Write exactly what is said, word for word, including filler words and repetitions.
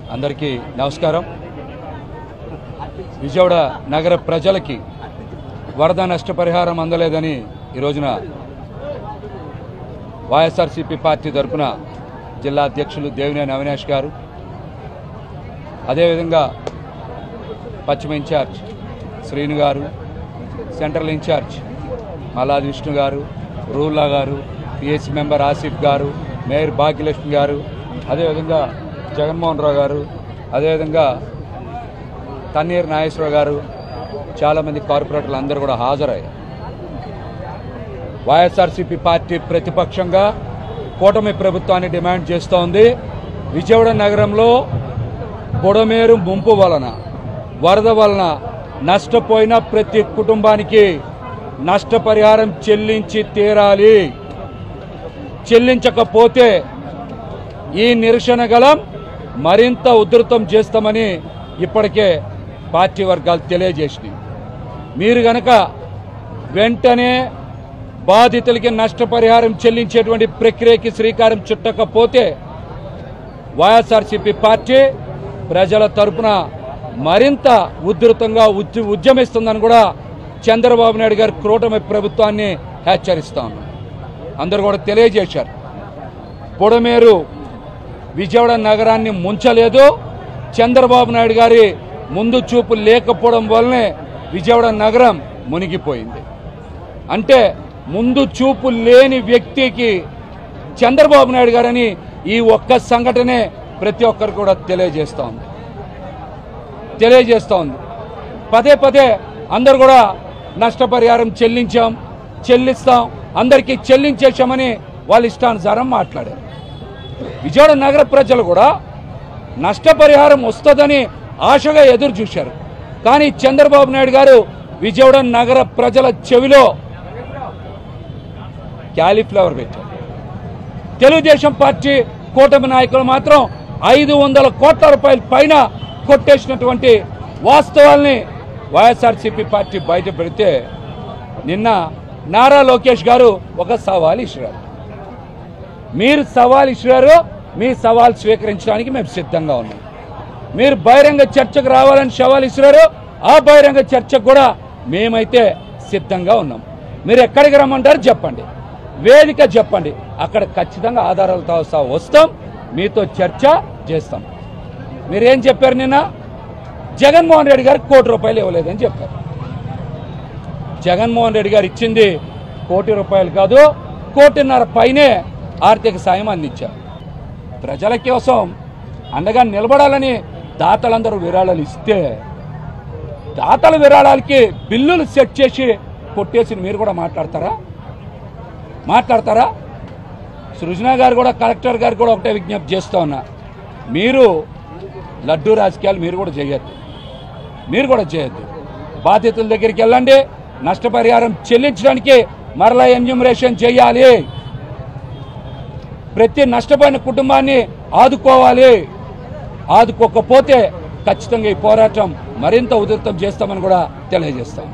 అందరికీ నమస్కారం. విజయవాడ నగర ప్రజలకి వరద నష్టపరిహారం అందలేదని ఈ రోజున వైఎస్ఆర్సీపీ పార్టీ తరఫున జిల్లా అధ్యక్షులు దేవినేని అవినాష్ గారు, అదేవిధంగా పశ్చిమ ఇన్ఛార్జ్ శ్రీను గారు, సెంట్రల్ ఇన్ఛార్జ్ మల్లాది విష్ణు గారు, రూల్లా గారు, పిఎస్సీ మెంబర్ ఆసిఫ్ గారు, మేయర్ భాగ్యలక్ష్మి గారు, అదేవిధంగా జగన్మోహన్ రావు గారు, అదేవిధంగా తన్నీర్ నాగేశ్వరరావు గారు, చాలామంది కార్పొరేటర్లు అందరూ కూడా హాజరయ్యారు. వైఎస్ఆర్సీపీ పార్టీ ప్రతిపక్షంగా కూటమి ప్రభుత్వాన్ని డిమాండ్ చేస్తోంది. విజయవాడ నగరంలో బుడమేరు ముంపు వలన, వరద వలన నష్టపోయిన ప్రతి కుటుంబానికి నష్టపరిహారం చెల్లించి తీరాలి. చెల్లించకపోతే ఈ నిరసన గలం మరింత ఉధృతం చేస్తామని ఇప్పటికే పార్టీ వర్గాలు తెలియజేసినాయి. మీరు గనక వెంటనే బాధితులకి నష్టపరిహారం చెల్లించేటువంటి ప్రక్రియకి శ్రీకారం చుట్టకపోతే వైఎస్ఆర్సీపీ పార్టీ ప్రజల తరపున మరింత ఉధృతంగా ఉద్యమిస్తుందని కూడా చంద్రబాబు నాయుడు గారు కూటమి ప్రభుత్వాన్ని హెచ్చరిస్తా ఉన్నారు. అందరూ కూడా తెలియజేశారు. బుడమేరు విజయవాడ నగరాన్ని ముంచలేదు. చంద్రబాబు నాయుడు గారి ముందు చూపు లేకపోవడం వల్లనే విజయవాడ నగరం మునిగిపోయింది. అంటే ముందు చూపు లేని వ్యక్తికి చంద్రబాబు నాయుడు గారని ఈ ఒక్క సంఘటనే ప్రతి ఒక్కరు కూడా తెలియజేస్తూ ఉంది తెలియజేస్తూ ఉంది పదే పదే అందరు కూడా నష్టపరిహారం చెల్లించాం, చెల్లిస్తాం, అందరికీ చెల్లించేశామని వాళ్ళ ఇష్టానుసారం మాట్లాడారు. విజయవాడ నగర ప్రజలు కూడా నష్టపరిహారం వస్తుందని ఆశగా ఎదురు చూశారు. కానీ చంద్రబాబు నాయుడు గారు విజయవాడ నగర ప్రజల చెవిలో క్యాలీఫ్లవర్ పెట్టారు. తెలుగుదేశం పార్టీ కూటమి నాయకులు మాత్రం ఐదు వందల కోట్ల రూపాయల పైన కొట్టేసినటువంటి వాస్తవాల్ని వైఎస్ఆర్సీపీ పార్టీ బయట పెడితే నిన్న నారా లోకేష్ గారు ఒక సవాల్ ఇచ్చారు. మీరు సవాల్ ఇచ్చారు, మీ సవాల్ స్వీకరించడానికి మేము సిద్ధంగా ఉన్నాం. మీరు బహిరంగ చర్చకు రావాలని సవాల్ ఇచ్చారు, ఆ బహిరంగ చర్చకు కూడా మేమైతే సిద్ధంగా ఉన్నాం. మీరు ఎక్కడికి రమ్మంటారు చెప్పండి, వేదిక చెప్పండి, అక్కడ ఖచ్చితంగా ఆధారాలతో సహా వస్తాం, మీతో చర్చ చేస్తాం. మీరేం చెప్పారు? నిన్న జగన్మోహన్ రెడ్డి గారికి కోటి రూపాయలు ఇవ్వలేదని చెప్పారు. జగన్మోహన్ రెడ్డి గారు ఇచ్చింది కోటి రూపాయలు కాదు, కోటిన్నర పైనే ఆర్థిక సాయం అందించారు. ప్రజల కోసం అండగా నిలబడాలని దాతలందరూ విరాళాలు ఇస్తే దాతల విరాళాలకి బిల్లులు సెట్ చేసి కొట్టేసి మీరు కూడా మాట్లాడతారా మాట్లాడతారా సృజన గారు కూడా, కలెక్టర్ గారు కూడా ఒకటే విజ్ఞప్తి చేస్తూ ఉన్నా, మీరు లడ్డూ రాజకీయాలు మీరు కూడా చేయొద్దు మీరు కూడా చేయొద్దు బాధితుల దగ్గరికి వెళ్ళండి, నష్టపరిహారం చెల్లించడానికి మరలా ఎన్యూమరేషన్ చేయాలి, ప్రతి నష్టపోయిన కుటుంబాన్ని ఆదుకోవాలి. ఆదుకోకపోతే ఖచ్చితంగా ఈ పోరాటం మరింత ఉధృతం చేస్తామని కూడా తెలియజేస్తాం.